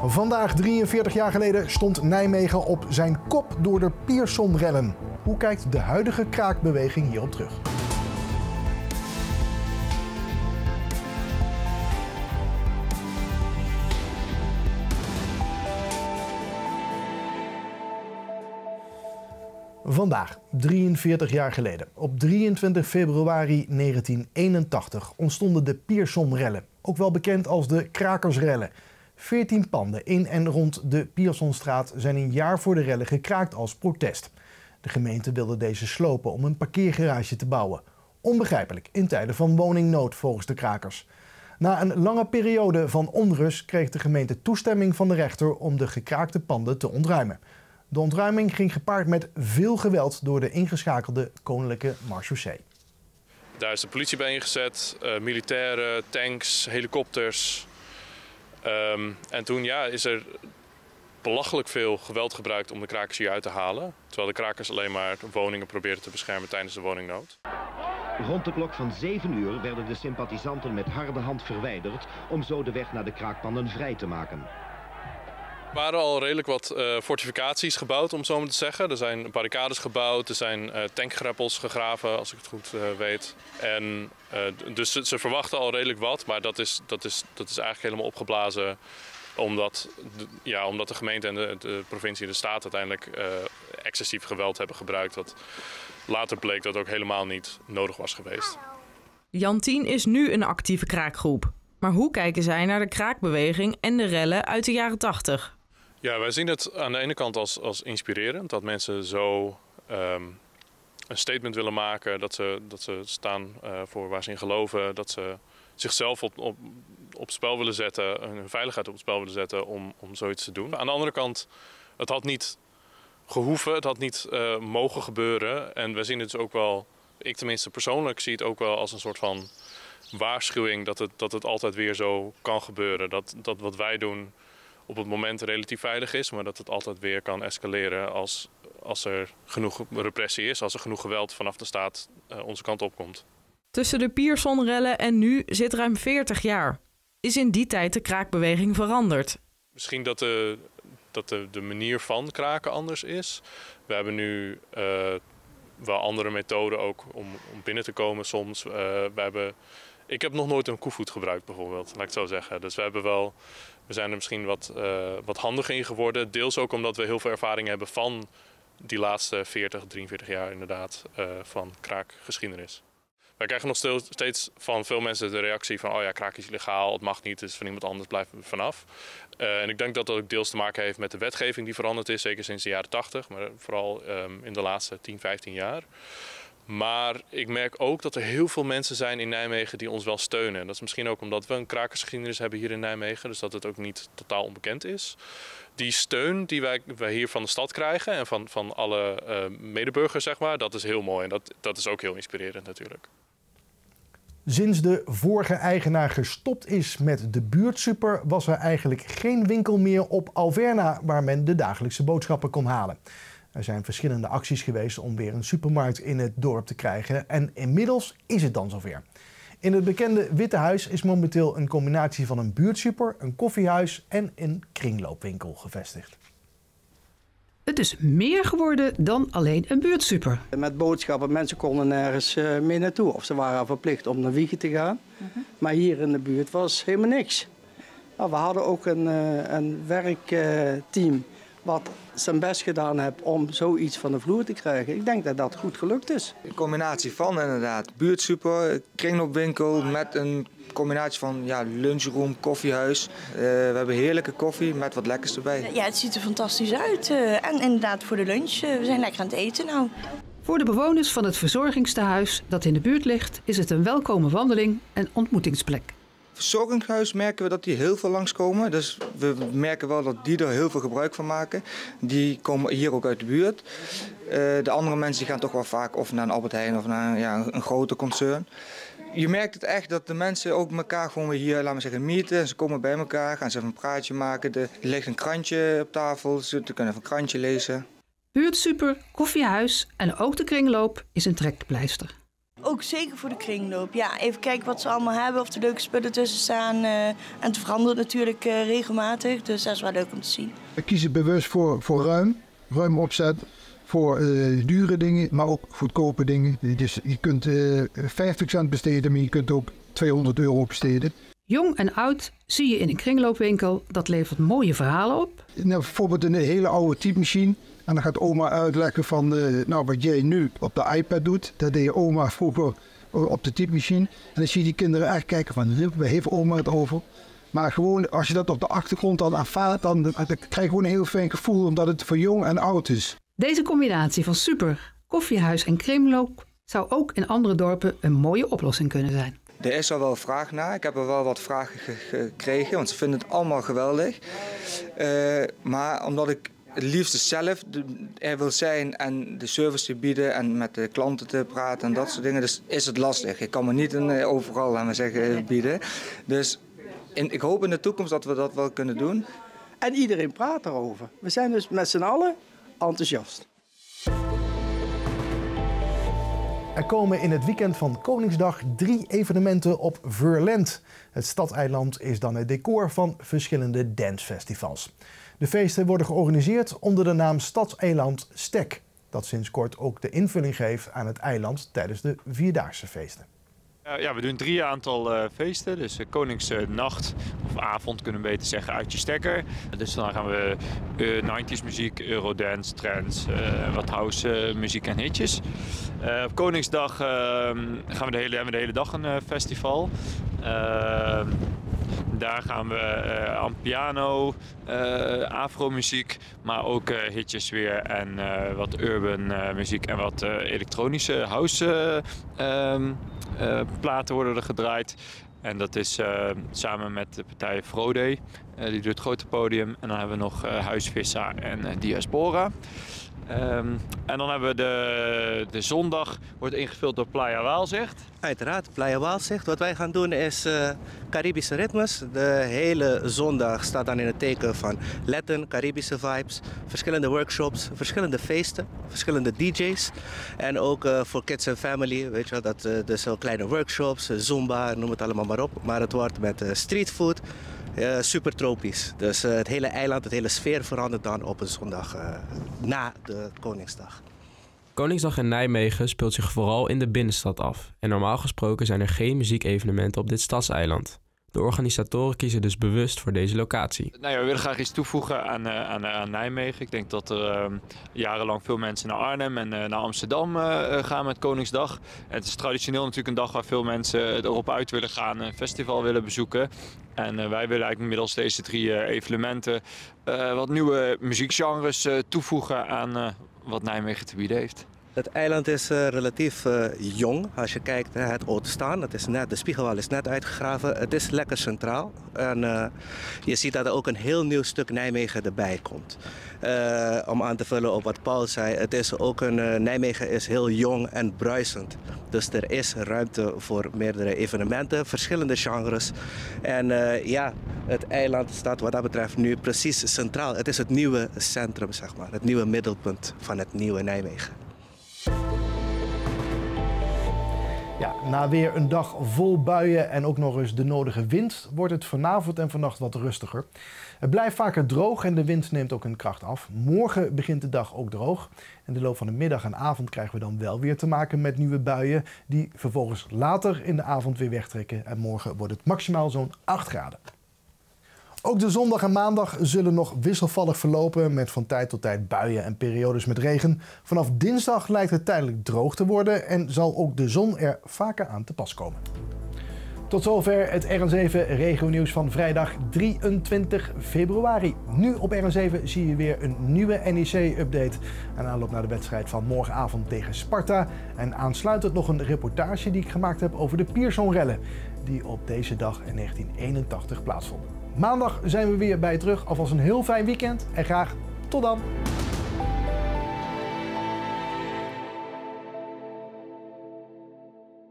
Vandaag, 43 jaar geleden, stond Nijmegen op zijn kop door de Piersonrellen. Hoe kijkt de huidige kraakbeweging hierop terug? Vandaag, 43 jaar geleden, op 23 februari 1981, ontstonden de Piersonrellen, ook wel bekend als de Krakersrellen. 14 panden in en rond de Piersonstraat zijn een jaar voor de rellen gekraakt als protest. De gemeente wilde deze slopen om een parkeergarage te bouwen. Onbegrijpelijk in tijden van woningnood volgens de krakers. Na een lange periode van onrust kreeg de gemeente toestemming van de rechter om de gekraakte panden te ontruimen. De ontruiming ging gepaard met veel geweld door de ingeschakelde koninklijke marechaussee. Daar is de politie bij ingezet, militairen, tanks, helikopters. En toen is er belachelijk veel geweld gebruikt om de krakers hier uit te halen. Terwijl de krakers alleen maar woningen probeerden te beschermen tijdens de woningnood. Rond de klok van 7 uur werden de sympathisanten met harde hand verwijderd om zo de weg naar de kraakpanden vrij te maken. Er waren al redelijk wat fortificaties gebouwd, om zo maar te zeggen. Er zijn barricades gebouwd, er zijn tankgreppels gegraven, als ik het goed weet. En dus ze verwachten al redelijk wat, maar dat is eigenlijk helemaal opgeblazen. Omdat de gemeente en de provincie en de staat uiteindelijk excessief geweld hebben gebruikt. Wat later bleek dat ook helemaal niet nodig was geweest. Jantien is nu een actieve kraakgroep. Maar hoe kijken zij naar de kraakbeweging en de rellen uit de jaren 80? Ja, wij zien het aan de ene kant als inspirerend. Dat mensen zo een statement willen maken. Dat ze staan voor waar ze in geloven. Dat ze zichzelf op spel willen zetten. Hun veiligheid op het spel willen zetten om zoiets te doen. Aan de andere kant, het had niet gehoeven. Het had niet mogen gebeuren. En wij zien het dus ook wel, ik tenminste persoonlijk zie het ook wel als een soort van waarschuwing dat het altijd weer zo kan gebeuren. Dat wat wij doen op het moment relatief veilig is, maar dat het altijd weer kan escaleren als er genoeg repressie is, als er genoeg geweld vanaf de staat onze kant op komt. Tussen de Piersonrellen en nu zit ruim 40 jaar. Is in die tijd de kraakbeweging veranderd? Misschien dat de manier van kraken anders is. We hebben nu wel andere methoden ook om binnen te komen soms. Ik heb nog nooit een koevoet gebruikt bijvoorbeeld, laat ik het zo zeggen. Dus we zijn er misschien wat handiger in geworden. Deels ook omdat we heel veel ervaring hebben van die laatste 43 jaar inderdaad van kraakgeschiedenis. Wij krijgen nog steeds van veel mensen de reactie van kraak is illegaal, het mag niet, dus van iemand anders blijven we vanaf. En ik denk dat dat ook deels te maken heeft met de wetgeving die veranderd is, zeker sinds de jaren 80, maar vooral in de laatste 10, 15 jaar. Maar ik merk ook dat er heel veel mensen zijn in Nijmegen die ons wel steunen. En dat is misschien ook omdat we een krakersgeschiedenis hebben hier in Nijmegen, dus dat het ook niet totaal onbekend is. Die steun die wij hier van de stad krijgen en van alle medeburgers, zeg maar, dat is heel mooi. En dat is ook heel inspirerend natuurlijk. Sinds de vorige eigenaar gestopt is met de buurtsuper was er eigenlijk geen winkel meer op Alverna waar men de dagelijkse boodschappen kon halen. Er zijn verschillende acties geweest om weer een supermarkt in het dorp te krijgen en inmiddels is het dan zover. In het bekende Witte Huis is momenteel een combinatie van een buurtsuper, een koffiehuis en een kringloopwinkel gevestigd. Het is meer geworden dan alleen een buurtsuper. Met boodschappen, mensen konden nergens mee naartoe. Of ze waren verplicht om naar Wiegen te gaan. Maar hier in de buurt was helemaal niks. Nou, we hadden ook een werkteam wat zijn best gedaan heeft om zoiets van de vloer te krijgen. Ik denk dat dat goed gelukt is. Een combinatie van inderdaad buurtsuper, kringloopwinkel met een combinatie van lunchroom, koffiehuis. We hebben heerlijke koffie met wat lekkers erbij. Ja, het ziet er fantastisch uit. En inderdaad voor de lunch, we zijn lekker aan het eten nou. Voor de bewoners van het verzorgingstehuis dat in de buurt ligt, is het een welkome wandeling en ontmoetingsplek. Verzorgingshuis merken we dat die heel veel langskomen. Dus we merken wel dat die er heel veel gebruik van maken. Die komen hier ook uit de buurt. De andere mensen die gaan toch wel vaak of naar een Albert Heijn of naar een groter concern. Je merkt het echt dat de mensen ook elkaar gewoon weer hier, laten we zeggen, meeten. En ze komen bij elkaar, gaan ze even een praatje maken. Er ligt een krantje op tafel, ze kunnen even een krantje lezen. Buurtsuper, koffiehuis en ook de kringloop is een trekpleister. Ook zeker voor de kringloop. Ja, even kijken wat ze allemaal hebben, of er leuke spullen tussen staan. En het verandert natuurlijk regelmatig, dus dat is wel leuk om te zien. We kiezen bewust voor ruim opzet, voor dure dingen, maar ook goedkope dingen. Dus je kunt 50 cent besteden, maar je kunt ook €200 besteden. Jong en oud zie je in een kringloopwinkel, dat levert mooie verhalen op. Nou, bijvoorbeeld een hele oude typemachine. En dan gaat oma uitleggen van wat jij nu op de iPad doet. Dat deed je oma vroeger op de typemachine. En dan zie je die kinderen echt kijken van, waar heeft oma het over? Maar gewoon als je dat op de achtergrond dan aanvaardt, dan krijg je gewoon een heel fijn gevoel omdat het voor jong en oud is. Deze combinatie van super, koffiehuis en kringloop zou ook in andere dorpen een mooie oplossing kunnen zijn. Er is er wel vraag naar. Ik heb er wel wat vragen gekregen, want ze vinden het allemaal geweldig. Maar omdat ik het liefst zelf er wil zijn en de service te bieden en met de klanten te praten en dat soort dingen, dus is het lastig. Ik kan me niet overal, laten we zeggen, bieden. Dus ik hoop in de toekomst dat we dat wel kunnen doen. En iedereen praat erover. We zijn dus met z'n allen enthousiast. Er komen in het weekend van Koningsdag 3 evenementen op Verlent. Het stadseiland is dan het decor van verschillende dancefestivals. De feesten worden georganiseerd onder de naam Stadseiland Stek, dat sinds kort ook de invulling geeft aan het eiland tijdens de Vierdaagse feesten. Ja, we doen 3 aantal feesten. Dus Koningsnacht, of avond kunnen we beter zeggen, uit je stekker. Dus dan gaan we 90s muziek, Eurodance, trance, wat house muziek en hitjes. Op Koningsdag hebben we de hele dag een festival. Daar gaan we aan piano, afromuziek, maar ook hitjes weer en wat urban muziek en wat elektronische house platen worden er gedraaid. En dat is samen met de partij Frode, die doet het grote podium. En dan hebben we nog Huisvissa en Diaspora. En dan hebben we de zondag, wordt ingevuld door Playa Waalzicht. Uiteraard, Playa Waalzicht. Wat wij gaan doen is Caribische ritmes. De hele zondag staat dan in het teken van Latin, Caribische vibes. Verschillende workshops, verschillende feesten, verschillende DJ's. En ook voor kids en family, weet je wel, dus zo kleine workshops, zumba, noem het allemaal maar op. Maar het wordt met streetfood. Super tropisch. Dus het hele eiland, het hele sfeer verandert dan op een zondag na de Koningsdag. Koningsdag in Nijmegen speelt zich vooral in de binnenstad af. En normaal gesproken zijn er geen muziekevenementen op dit stadseiland. De organisatoren kiezen dus bewust voor deze locatie. Nou ja, we willen graag iets toevoegen aan Nijmegen. Ik denk dat er jarenlang veel mensen naar Arnhem en naar Amsterdam gaan met Koningsdag. En het is traditioneel natuurlijk een dag waar veel mensen erop uit willen gaan, een festival willen bezoeken. En wij willen eigenlijk middels deze 3 evenementen wat nieuwe muziekgenres toevoegen aan wat Nijmegen te bieden heeft. Het eiland is relatief jong. Als je kijkt, het Oudestaan, de Spiegelwal is net uitgegraven. Het is lekker centraal. En je ziet dat er ook een heel nieuw stuk Nijmegen erbij komt. Om aan te vullen op wat Paul zei, het is ook Nijmegen is heel jong en bruisend. Dus er is ruimte voor meerdere evenementen, verschillende genres. En het eiland staat wat dat betreft nu precies centraal. Het is het nieuwe centrum, zeg maar. Het nieuwe middelpunt van het nieuwe Nijmegen. Ja, na weer een dag vol buien en ook nog eens de nodige wind wordt het vanavond en vannacht wat rustiger. Het blijft vaker droog en de wind neemt ook in kracht af. Morgen begint de dag ook droog. In de loop van de middag en avond krijgen we dan wel weer te maken met nieuwe buien die vervolgens later in de avond weer wegtrekken. En morgen wordt het maximaal zo'n 8 graden. Ook de zondag en maandag zullen nog wisselvallig verlopen met van tijd tot tijd buien en periodes met regen. Vanaf dinsdag lijkt het tijdelijk droog te worden en zal ook de zon er vaker aan te pas komen. Tot zover het RN7 Regio-nieuws van vrijdag 23 februari. Nu op RN7 zie je weer een nieuwe NEC-update. Een aanloop naar de wedstrijd van morgenavond tegen Sparta. En aansluitend nog een reportage die ik gemaakt heb over de Pierson-rellen, die op deze dag in 1981 plaatsvonden. Maandag zijn we weer bij je terug. Alvast een heel fijn weekend en graag tot dan.